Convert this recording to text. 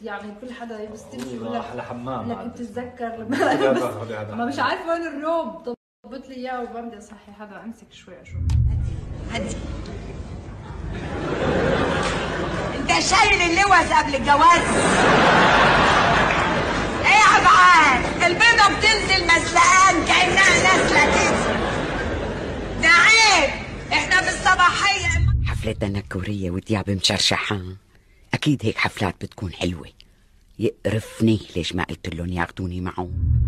يعني كل حدا يلبس تمشي راح لحمام. لك بتتذكر لما ما مش عارفه وين الروب، ضبط لي اياه وما بدي اصحي حدا. امسك شوي اشوف. هدي انت شايل اللوز قبل الجواز؟ ايه يا عبعال؟ البيضه بتنزل مسلقان كانها نازله كده، ده عيب. احنا بالصباحيه حفلة تنكرية وتياب مشرشحان، أكيد هيك حفلات بتكون حلوة. يقرفني ليش ما قلت لهم ياخدوني معهم.